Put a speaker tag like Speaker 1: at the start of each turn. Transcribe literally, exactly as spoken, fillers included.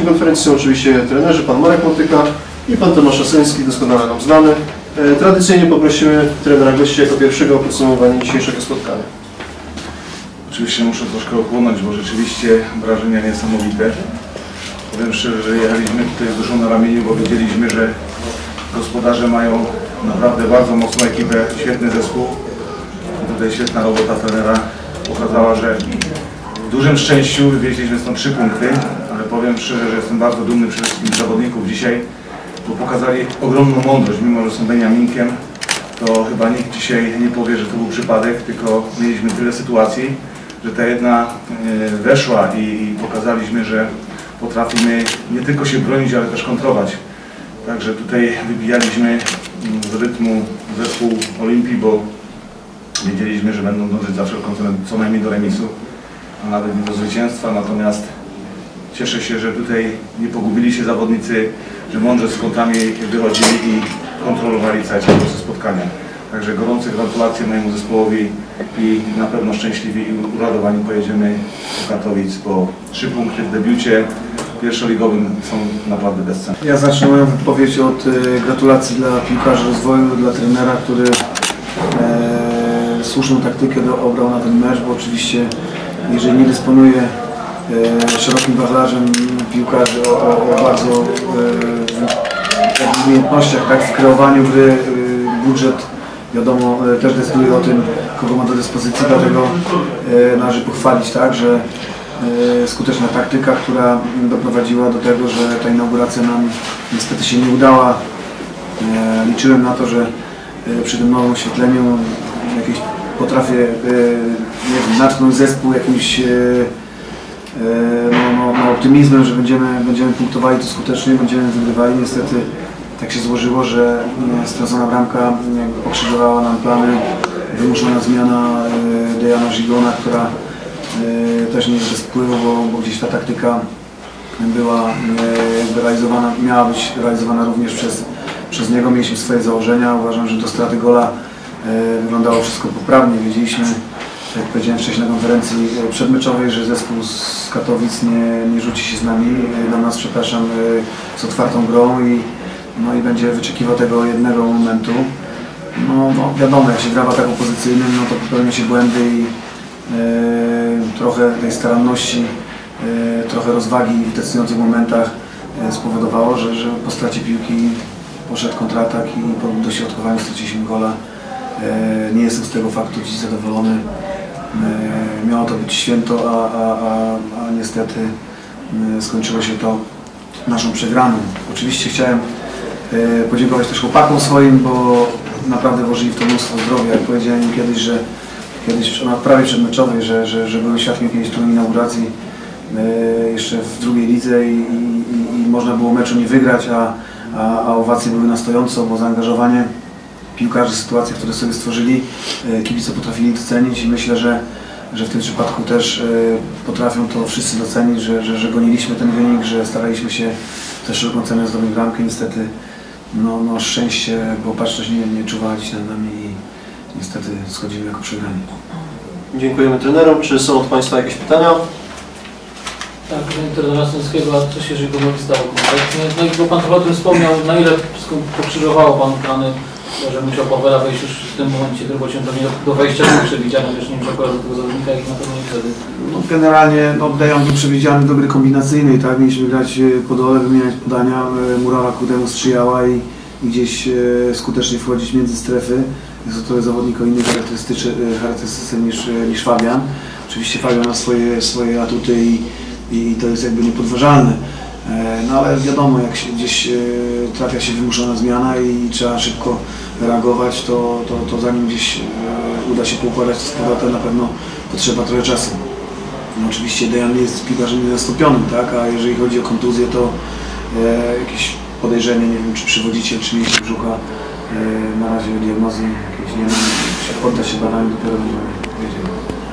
Speaker 1: gośćmi konferencji są oczywiście trenerzy, pan Marek Motyka i pan Tomasz Oseński, doskonale nam znany. Tradycyjnie poprosimy trenera gości jako pierwszego o podsumowanie dzisiejszego spotkania.
Speaker 2: Oczywiście muszę troszkę ochłonąć, bo rzeczywiście wrażenia niesamowite. Powiem szczerze, że jechaliśmy tutaj z duszą na ramieniu, bo wiedzieliśmy, że gospodarze mają naprawdę bardzo mocną ekipę, świetny zespół. I tutaj świetna robota trenera pokazała, że w dużym szczęściu wywieźliśmy stąd trzy punkty, ale powiem szczerze, że jestem bardzo dumny przede wszystkim z zawodników dzisiaj, bo pokazali ogromną mądrość, mimo że są Beniaminkiem, to chyba nikt dzisiaj nie powie, że to był przypadek, tylko mieliśmy tyle sytuacji, że ta jedna weszła i pokazaliśmy, że potrafimy nie tylko się bronić, ale też kontrować. Także tutaj wybijaliśmy z rytmu zespół Olimpii, bo wiedzieliśmy, że będą dążyć za wszelką cenę co najmniej do remisu, a nawet nie do zwycięstwa. Natomiast cieszę się, że tutaj nie pogubili się zawodnicy, że mądrze z kątami wychodzili i kontrolowali cały czas spotkania. Także gorące gratulacje mojemu zespołowi i na pewno szczęśliwi i uradowani pojedziemy do Katowic, bo trzy punkty w debiucie pierwszoligowym są naprawdę bezcenne.
Speaker 3: Ja zacznę moją wypowiedź od e, gratulacji dla piłkarzy rozwoju, dla trenera, który e, słuszną taktykę do, obrał na ten mecz, bo oczywiście jeżeli nie dysponuje e, szerokim wachlarzem piłkarzy o, o, o bardzo e, umiejętnościach, tak, w kreowaniu gry, e, budżet wiadomo też decyduje o tym, kogo ma do dyspozycji, dlatego e, należy pochwalić, tak, że e, skuteczna taktyka, która doprowadziła do tego, że ta inauguracja nam niestety się nie udała. E, liczyłem na to, że e, przy tym nowym oświetleniu jakieś potrafię e, nie wiem, natknąć zespół jakimś e, no, no, no, optymizmem, że będziemy, będziemy punktowali to skutecznie, będziemy wygrywali. Niestety tak się złożyło, że stracona bramka pokrzyżowała nam plany, wymuszona zmiana Dejana Żigona, która też nie jest bez wpływu, bo, bo gdzieś ta taktyka była jakby realizowana, miała być realizowana również przez, przez niego. Mieliśmy swoje założenia. Uważam, że do straty gola wyglądało wszystko poprawnie. Wiedzieliśmy, jak powiedziałem wcześniej na konferencji przedmeczowej, że zespół z Katowic nie, nie rzuci się z nami, do nas, przepraszam, z otwartą grą i no i będzie wyczekiwał tego jednego momentu. No, no wiadomo, jak się gra w ataku pozycyjnym, no to popełnia się błędy i e, trochę tej staranności, e, trochę rozwagi w decydujących momentach e, spowodowało, że, że po stracie piłki poszedł kontratak i po dośrodkowaniu straciliśmy gola. E, nie jestem z tego faktu dziś zadowolony. E, miało to być święto, a, a, a, a niestety e, skończyło się to naszą przegraną. Oczywiście chciałem podziękować też chłopakom swoim, bo naprawdę włożyli w to mnóstwo zdrowia. Jak powiedziałem im kiedyś, że kiedyś na prawie przedmeczowej, że, że, że byłem świadkiem jakiejś turniej inauguracji e, jeszcze w drugiej lidze i, i, i można było meczu nie wygrać, a, a, a owacje były na stojąco, bo zaangażowanie piłkarzy, sytuacje, które sobie stworzyli, e, kibice potrafili docenić i myślę, że, że w tym przypadku też e, potrafią to wszyscy docenić, że, że, że goniliśmy ten wynik, że staraliśmy się też szeroką cenę zdobyć bramkę. Niestety no, no szczęście, bo opatrzność nie, nie czuwała dziś nad nami i niestety schodzimy jako przegrani.
Speaker 1: Dziękujemy trenerom. Czy są od Państwa jakieś pytania?
Speaker 4: Tak, trenera Sąskiego, a co się Żygonowi stało konkretnie? No i bo Pan trochę o tym wspomniał, na ile pokrzyżowało Pan plany, że musiał Pawela wejść już w tym momencie, bo się do, do wejścia był przewidziany, już nie wiem, że akurat do tego zawodnika i na pewno nie wtedy.
Speaker 3: No, generalnie no, Dejan był przewidziany do gry kombinacyjnej, tak? Mieliśmy grać po dole, wymieniać podania, Murawa ku temu sprzyjała i, i gdzieś e, skutecznie wchodzić między strefy. Jest to zawodnik o innej charakterystyce niż, niż Fabian. Oczywiście Fabian ma swoje, swoje atuty i, i to jest jakby niepodważalne. No ale wiadomo, jak się gdzieś trafia się wymuszona zmiana i trzeba szybko reagować, to, to, to zanim gdzieś uda się poukładać to z powrotem, na pewno potrzeba trochę czasu. No, oczywiście Dejan nie jest piłkarzem niezastąpionym, tak? A jeżeli chodzi o kontuzję, to e, jakieś podejrzenie, nie wiem, czy przywodziciel, czy mięśnie brzucha, e, na razie diagnozy jakieś nie ma, podda się badaniu, dopiero będziemy wiedzieli.